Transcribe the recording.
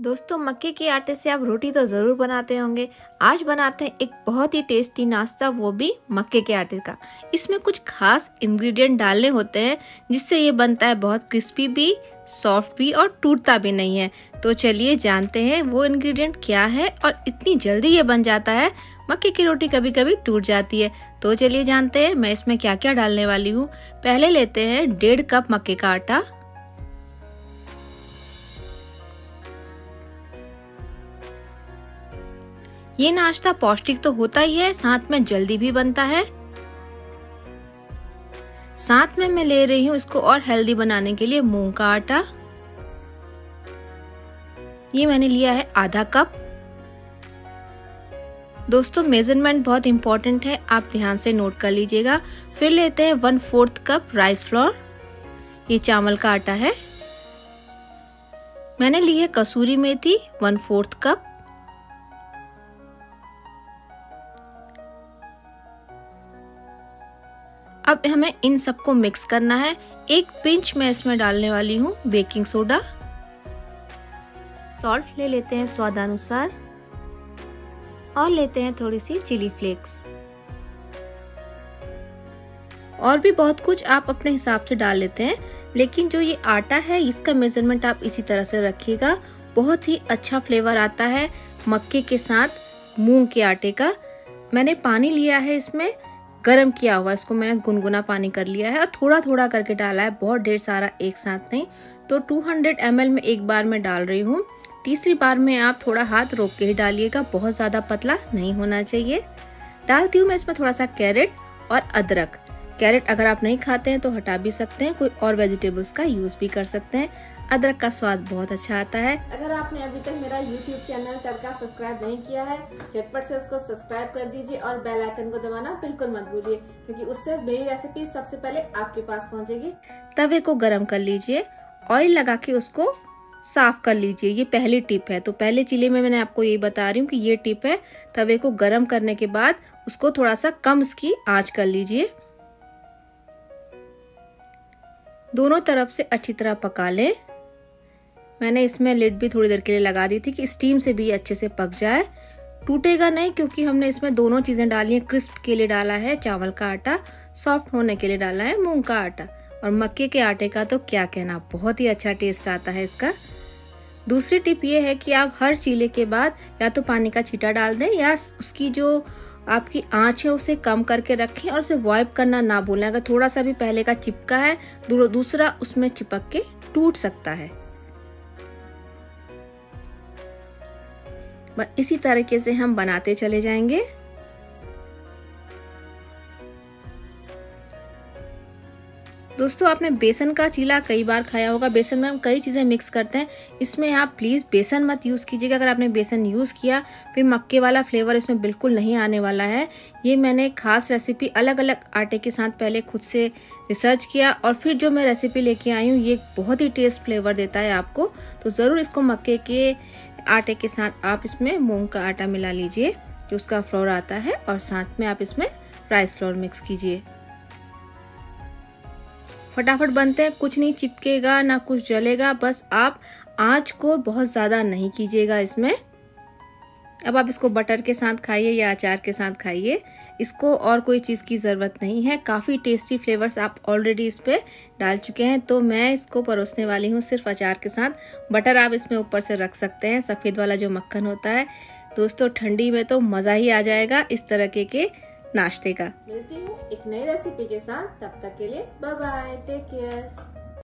दोस्तों, मक्के के आटे से आप रोटी तो ज़रूर बनाते होंगे। आज बनाते हैं एक बहुत ही टेस्टी नाश्ता, वो भी मक्के के आटे का। इसमें कुछ खास इंग्रेडिएंट डालने होते हैं जिससे ये बनता है बहुत क्रिस्पी भी, सॉफ्ट भी और टूटता भी नहीं है। तो चलिए जानते हैं वो इंग्रेडिएंट क्या है और इतनी जल्दी ये बन जाता है। मक्के की रोटी कभी कभी टूट जाती है, तो चलिए जानते हैं मैं इसमें क्या क्या डालने वाली हूँ। पहले लेते हैं 1.5 कप मक्के का आटा। ये नाश्ता पौष्टिक तो होता ही है, साथ में जल्दी भी बनता है। साथ में मैं ले रही हूँ इसको और हेल्दी बनाने के लिए मूंग का आटा। ये मैंने लिया है आधा कप। दोस्तों, मेजरमेंट बहुत इंपॉर्टेंट है, आप ध्यान से नोट कर लीजिएगा। फिर लेते हैं 1/4 कप राइस फ्लोर। ये चावल का आटा है। मैंने ली है कसूरी मेथी 1/4 कप। अब हमें इन सबको मिक्स करना है। एक पिंच मैं इसमें डालने वाली हूँ बेकिंग सोडा। सॉल्ट ले लेते हैं स्वादानुसार और लेते हैं थोड़ी सी चिली फ्लेक्स। और भी बहुत कुछ आप अपने हिसाब से डाल लेते हैं, लेकिन जो ये आटा है इसका मेजरमेंट आप इसी तरह से रखिएगा। बहुत ही अच्छा फ्लेवर आता है मक्के के साथ मूंग के आटे का। मैंने पानी लिया है इसमें गरम किया हुआ, इसको मैंने गुनगुना पानी कर लिया है और थोड़ा थोड़ा करके डाला है, बहुत ढेर सारा एक साथ नहीं। तो 200 ml में एक बार मैं डाल रही हूँ। तीसरी बार में आप थोड़ा हाथ रोक के ही डालिएगा, बहुत ज़्यादा पतला नहीं होना चाहिए। डालती हूँ मैं इसमें थोड़ा सा कैरेट और अदरक। कैरेट अगर आप नहीं खाते हैं तो हटा भी सकते हैं, कोई और वेजिटेबल्स का यूज़ भी कर सकते हैं। अदरक का स्वाद बहुत अच्छा आता है। अगर आपने अभी तक मेरा YouTube चैनल तड़का सब्सक्राइब नहीं किया है, झटपट से उसको सब्सक्राइब कर दीजिए और बेल आइकन को दबाना बिल्कुल मत भूलिए, क्योंकि उससे मेरी रेसिपी सबसे पहले आपके पास पहुंचेगी। तवे को गरम कर लीजिए, ऑयल लगा के उसको साफ कर लीजिए। ये पहली टिप है। तो पहले चीले में मैंने आपको ये बता रही हूँ कि ये टिप है। तवे को गरम करने के बाद उसको थोड़ा सा कम इसकी आंच कर लीजिए। दोनों तरफ से अच्छी तरह पका लें। मैंने इसमें लिड भी थोड़ी देर के लिए लगा दी थी कि स्टीम से भी अच्छे से पक जाए। टूटेगा नहीं, क्योंकि हमने इसमें दोनों चीज़ें डाली हैं। क्रिस्प के लिए डाला है चावल का आटा, सॉफ्ट होने के लिए डाला है मूंग का आटा। और मक्के के आटे का तो क्या कहना, बहुत ही अच्छा टेस्ट आता है इसका। दूसरी टिप ये है कि आप हर चीले के बाद या तो पानी का छींटा डाल दें या उसकी जो आपकी आंच है उसे कम करके रखें और उसे वाइप करना ना भूलें। अगर थोड़ा सा भी पहले का चिपका है, दूसरा उसमें चिपक के टूट सकता है। बस इसी तरीके से हम बनाते चले जाएंगे। दोस्तों, आपने बेसन का चीला कई बार खाया होगा। बेसन में हम कई चीज़ें मिक्स करते हैं, इसमें आप प्लीज़ बेसन मत यूज़ कीजिएगा। अगर आपने बेसन यूज़ किया फिर मक्के वाला फ्लेवर इसमें बिल्कुल नहीं आने वाला है। ये मैंने खास रेसिपी अलग अलग आटे के साथ पहले खुद से रिसर्च किया और फिर जो मैं रेसिपी लेके आई हूँ, ये बहुत ही टेस्ट फ्लेवर देता है आपको। तो ज़रूर इसको मक्के के आटे के साथ आप इसमें मूंग का आटा मिला लीजिए जो उसका फ्लोर आता है, और साथ में आप इसमें राइस फ्लोर मिक्स कीजिए। फटाफट बनते हैं, कुछ नहीं चिपकेगा ना कुछ जलेगा। बस आप आंच को बहुत ज़्यादा नहीं कीजिएगा इसमें। अब आप इसको बटर के साथ खाइए या अचार के साथ खाइए, इसको और कोई चीज़ की ज़रूरत नहीं है। काफ़ी टेस्टी फ्लेवर्स आप ऑलरेडी इस पर डाल चुके हैं। तो मैं इसको परोसने वाली हूँ सिर्फ अचार के साथ। बटर आप इसमें ऊपर से रख सकते हैं, सफ़ेद वाला जो मक्खन होता है। दोस्तों, ठंडी में तो मज़ा ही आ जाएगा इस तरह के नाश्ते का। मिलती हूँ एक नई रेसिपी के साथ, तब तक के लिए बाय बाय, टेक केयर।